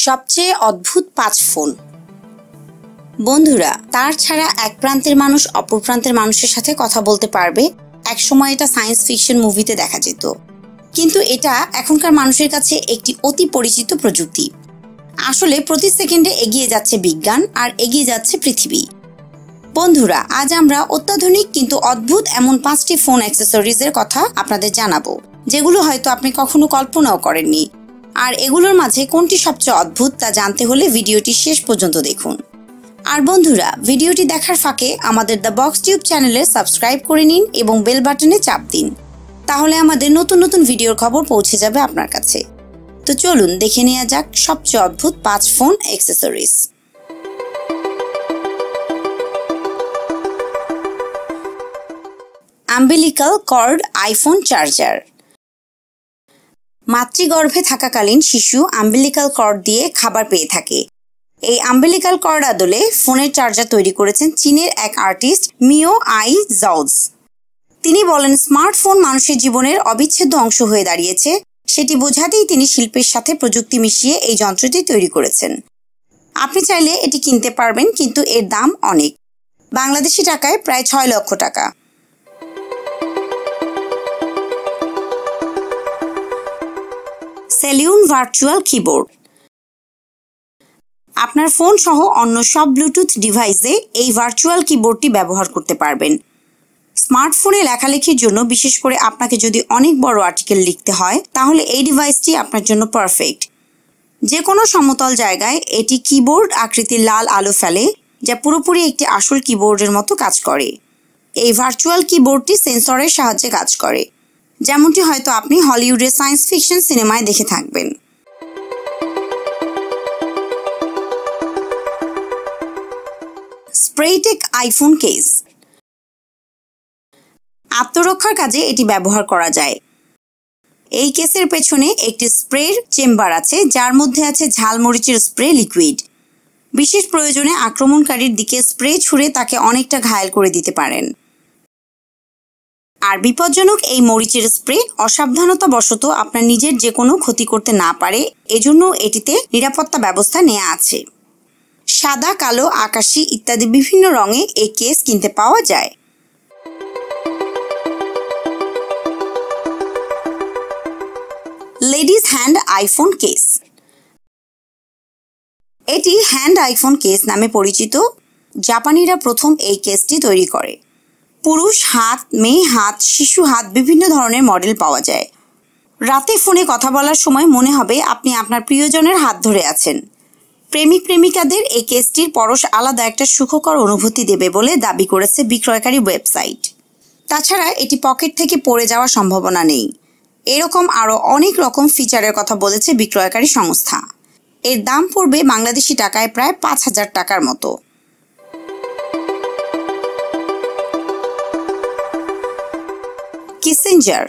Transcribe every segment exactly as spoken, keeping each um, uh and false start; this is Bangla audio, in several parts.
সবচেয়ে অদ্ভুত পাঁচ ফোন। বন্ধুরা, তার ছাড়া এক প্রান্তের মানুষ অপর প্রান্তের মানুষের সাথে কথা বলতে পারবে, একসময় এটা সায়েন্স ফিকশন মুভিতে দেখা যেত, কিন্তু এটা এখনকার মানুষের কাছে একটি অতি পরিচিত প্রযুক্তি। আসলে প্রতি সেকেন্ডে এগিয়ে যাচ্ছে বিজ্ঞান আর এগিয়ে যাচ্ছে পৃথিবী। বন্ধুরা, আজ আমরা অত্যাধুনিক কিন্তু অদ্ভুত এমন পাঁচটি ফোন অ্যাক্সেসরিজের কথা আপনাদের জানাবো, যেগুলো হয়তো আপনি কখনো কল্পনাও করেননি। আর এগুলোর মাঝে কোনটি সবচেয়ে অদ্ভুত তা জানতে হলে ভিডিওটি শেষ পর্যন্ত দেখুন। আর বন্ধুরা, ভিডিওটি দেখার ফাঁকে আমাদের দ্য বক্স টিউব চ্যানেলে সাবস্ক্রাইব করে নিন এবং বেল বাটনে চাপ দিন, তাহলে আমাদের নতুন নতুন ভিডিওর খবর পৌঁছে যাবে আপনার কাছে। তো চলুন দেখে নেওয়া যাক সবচেয়ে অদ্ভুত পাঁচ phone accessories. Umbilical cord iPhone charger. মাতৃগর্ভে থাকাকালীন শিশু আম্বিলিকাল কর্ড দিয়ে খাবার পেয়ে থাকে। এই আম্বিলিকাল কর্ড আদলে ফোনের চার্জার তৈরি করেছেন চীনের এক আর্টিস্ট মিও আই জাওজ। তিনি বলেন, স্মার্টফোন মানুষের জীবনের অবিচ্ছেদ্য অংশ হয়ে দাঁড়িয়েছে। সেটি বোঝাতেই তিনি শিল্পের সাথে প্রযুক্তি মিশিয়ে এই যন্ত্রটি তৈরি করেছেন। আপনি চাইলে এটি কিনতে পারবেন, কিন্তু এর দাম অনেক, বাংলাদেশি টাকায় প্রায় ছয় লক্ষ টাকা। Celluon virtual keyboard. আপনার ফোন সহ অন্য সব ব্লুটুথ ডিভাইসে এই ভার্চুয়াল কিবোর্ডটি ব্যবহার করতে পারবেন। স্মার্টফোনে লেখালেখির জন্য, বিশেষ করে আপনাকে যদি অনেক বড় আর্টিকেল লিখতে হয়, তাহলে এই ডিভাইসটি আপনার জন্য পারফেক্ট। যে কোনো সমতল জায়গায় এটি কিবোর্ড আকৃতির লাল আলো ফেলে, যা পুরোপুরি একটি আসল কিবোর্ডের মতো কাজ করে। এই ভার্চুয়াল কিবোর্ডটি সেন্সরের সাহায্যে কাজ করে, যেমনটি হয়তো আপনি হলিউডের সায়েন্স ফিকশন সিনেমায় দেখে থাকবেন। Spraytec iPhone case. আত্মরক্ষার কাজে এটি ব্যবহার করা যায়। এই কেসের পেছনে একটি স্প্রের চেম্বার আছে, যার মধ্যে আছে ঝালমরিচের স্প্রে লিকুইড। বিশেষ প্রয়োজনে আক্রমণকারীর দিকে স্প্রে ছুঁড়ে তাকে অনেকটা ঘায়েল করে দিতে পারেন। আর বিপজ্জনক এই মরিচের স্প্রে অসাবধানতাবশত আপনার নিজের যে কোনো ক্ষতি করতে না পারে, এজন্য এটিতে নিরাপত্তা ব্যবস্থা নেওয়া আছে। সাদা, কালো, আকাশি ইত্যাদি বিভিন্ন রঙে এই কেস কিনতে পাওয়া যায়। Ladies hand iPhone case. এটি হ্যান্ড আইফোন কেস নামে পরিচিত। জাপানিরা প্রথম এই কেসটি তৈরি করে। পুরুষ হাত, মেয়ে হাত, শিশু হাত, বিভিন্ন ধরনের মডেল পাওয়া যায়। রাতে ফোনে কথা বলার সময় মনে হবে আপনি আপনার প্রিয়জনের হাত ধরে আছেন। প্রেমিক প্রেমিকাদের এই কেসটির পরশ আলাদা একটা সুখকর অনুভূতি দেবে বলে দাবি করেছে বিক্রয়কারী ওয়েবসাইট। তাছাড়া এটি পকেট থেকে পড়ে যাওয়ার সম্ভাবনা নেই। এরকম আরও অনেক রকম ফিচারের কথা বলেছে বিক্রয়কারী সংস্থা। এর দাম পড়বে বাংলাদেশি টাকায় প্রায় পাঁচ হাজার টাকার মতো। কিসেঞ্জার।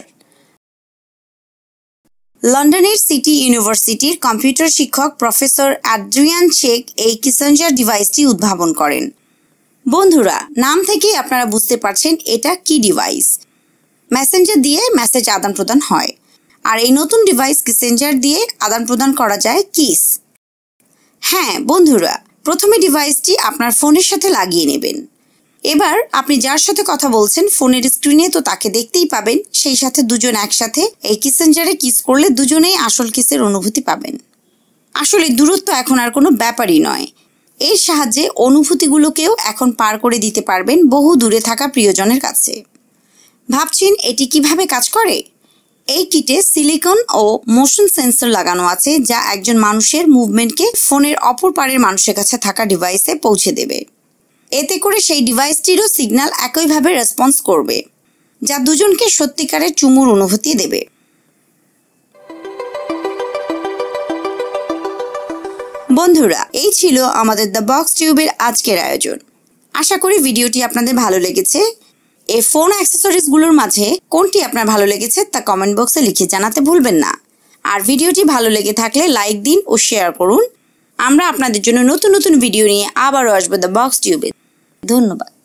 লন্ডনের সিটি ইউনিভার্সিটির কম্পিউটার শিক্ষক প্রফেসর অ্যাড্রিয়ান চেক এই কিসেঞ্জার ডিভাইসটি উদ্ভাবন করেন। বন্ধুরা, নাম থেকেই আপনারা বুঝতে পারছেন এটা কি ডিভাইস। মেসেঞ্জার দিয়ে মেসেজ আদান প্রদান হয়, আর এই নতুন ডিভাইস কিসেঞ্জার দিয়ে আদান প্রদান করা যায় কিস। হ্যাঁ বন্ধুরা, প্রথমে ডিভাইসটি আপনার ফোনের সাথে লাগিয়ে নেবেন। এবার আপনি যার সাথে কথা বলছেন ফোনের স্ক্রিনে তো তাকে দেখতেই পাবেন, সেই সাথে দুজন একসাথে এই কিসেঞ্জারে কিস করলে দুজনেই আসল কিসের অনুভূতি পাবেন। আসলে দূরত্ব এখন আর কোনো ব্যাপারই নয়। এর সাহায্যে অনুভূতিগুলোকেও এখন পার করে দিতে পারবেন বহু দূরে থাকা প্রিয়জনের কাছে। ভাবছেন এটি কিভাবে কাজ করে? এই কিটে সিলিকন ও মোশন সেন্সর লাগানো আছে, যা একজন মানুষের মুভমেন্টকে ফোনের অপর পারের মানুষের কাছে থাকা ডিভাইসে পৌঁছে দেবে। এতে করে সেই ডিভাইসটিরও সিগন্যাল একইভাবে রেসপন্স করবে, যা দুজনকে সত্যিকারের চুমুর অনুভূতি দেবে। বন্ধুরা, এই ছিল আমাদের দ্য বক্স টিউবের আজকের আয়োজন। আশা করি ভিডিওটি আপনাদের ভালো লেগেছে। এই ফোন অ্যাক্সেসরিজগুলোর মাঝে কোনটি আপনার ভালো লেগেছে তা কমেন্ট বক্সে লিখে জানাতে ভুলবেন না। আর ভিডিওটি ভালো লেগে থাকলে লাইক দিন ও শেয়ার করুন। আমরা আপনাদের জন্য নতুন নতুন ভিডিও নিয়ে আবারও আসবো দ্য বক্স টিউবে। ধন্যবাদ।